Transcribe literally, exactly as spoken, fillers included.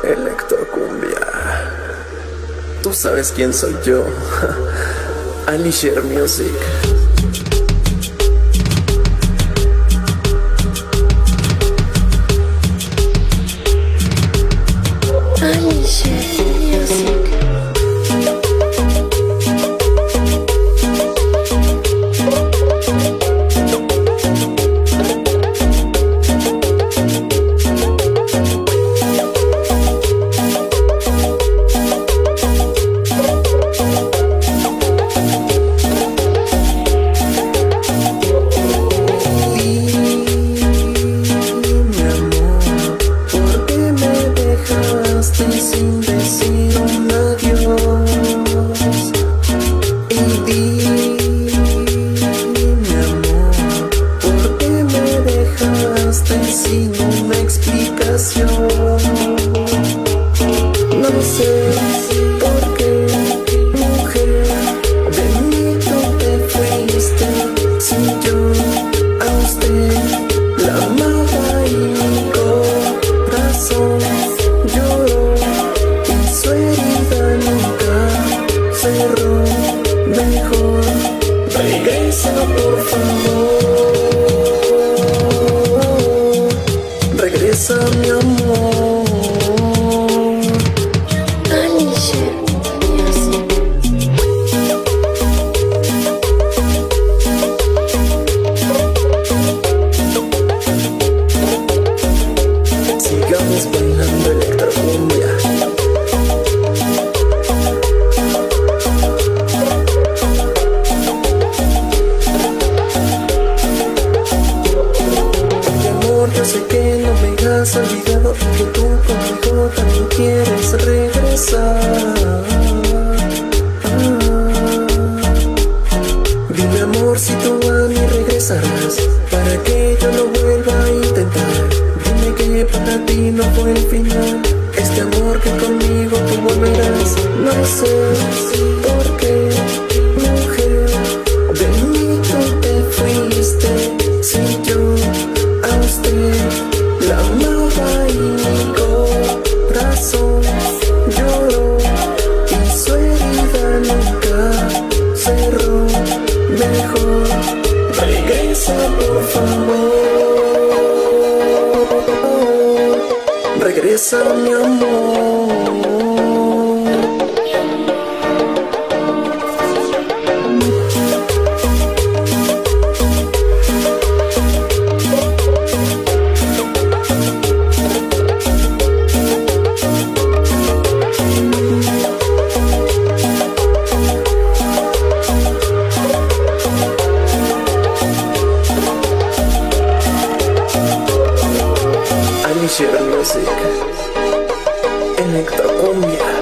Electrocumbia. Tú sabes quién soy yo. Alisher Music. Alisher Music. Sin decir un adiós. Y dime, amor, ¿por qué me dejaste sin una explicación? No sé por qué, mujer, de mí tú te fuiste. Si yo a usted la amaba y mi corazón lloró. Su herida nunca cerró. Mejor regresa, por favor. Regresa, mi amor. Alisher Music. Sigamos bailando electrocumbia. Yo sé que no me has olvidado, que tú conmigo también quieres regresar. Ah, dime, amor, si tú a mí regresarás, para que yo lo vuelva a intentar. Dime que para ti no fue el final, este amor que conmigo tú volverás. No sé por qué, mujer, de mí tú te fuiste. Si yo a usted la amaba y mi corazón lloró, y su herida nunca cerró. Mejor regresa, por favor. Regresa, mi amor. Alisher Music. Electrocumbia.